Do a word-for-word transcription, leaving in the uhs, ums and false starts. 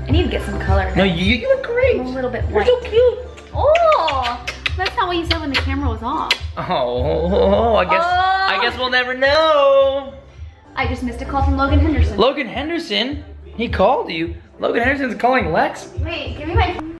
I need to get some color. No, you, you look great. I'm a little bit You're white. so cute. Oh, that's not what you said when the camera was off. Oh, I guess Oh. I guess we'll never know. I just missed a call from Logan Henderson. Logan Henderson, he called you. Logan Henderson's calling Lex. Wait, give me my